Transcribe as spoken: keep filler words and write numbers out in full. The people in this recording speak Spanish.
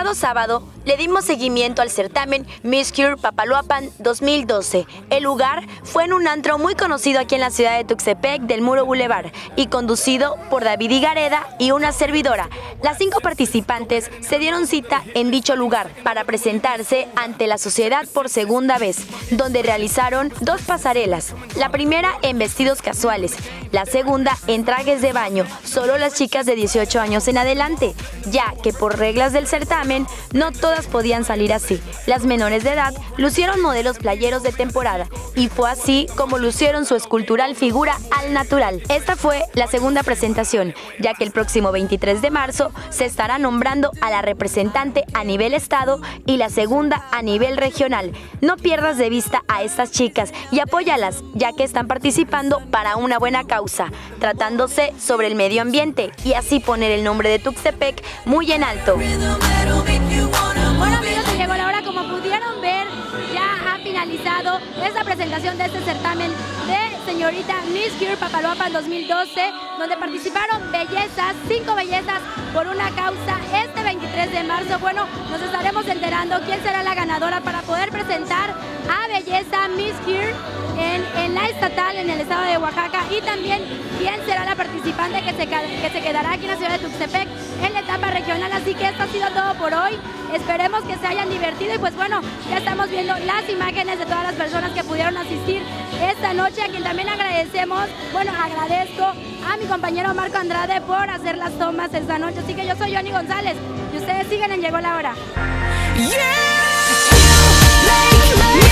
pasado sábado le dimos seguimiento al certamen Miss Cure Papaloapan dos mil doce. El lugar fue en un antro muy conocido aquí en la ciudad de Tuxtepec del Muro Boulevard y conducido por David Higareda y una servidora. Las cinco participantes se dieron cita en dicho lugar para presentarse ante la sociedad por segunda vez, donde realizaron dos pasarelas. La primera en vestidos casuales, la segunda en trajes de baño, solo las chicas de dieciocho años en adelante, ya que por reglas del certamen no todas podían salir así. Las menores de edad lucieron modelos playeros de temporada y fue así como lucieron su escultural figura al natural. Esta fue la segunda presentación, ya que el próximo veintitrés de marzo se estará nombrando a la representante a nivel estado y la segunda a nivel regional. No pierdas de vista a estas chicas y apóyalas, ya que están participando para una buena causa, tratándose sobre el medio ambiente y así poner el nombre de Tuxtepec muy en alto. Bueno amigos, se llegó la hora. Como pudieron ver, ya ha finalizado esta presentación de este certamen de señorita Miss Cure Papaloapan dos mil doce, donde participaron bellezas, cinco bellezas por una causa. Este veintitrés de marzo, bueno, nos estaremos enterando quién será la ganadora para poder presentar a belleza Miss Cure en, en la estatal, en el estado de Oaxaca, y también quién será la participante que se, que se quedará aquí en la ciudad de Tuxtepec en la etapa regional. Así que esto ha sido todo por hoy. Esperemos que se hayan divertido y pues bueno, ya estamos viendo las imágenes de todas las personas que pudieron asistir esta noche, a quien también agradecemos, bueno, agradezco a mi compañero Marco Andrade por hacer las tomas esta noche. Así que yo soy Johnny González y ustedes siguen en Llegó la Hora. Yeah.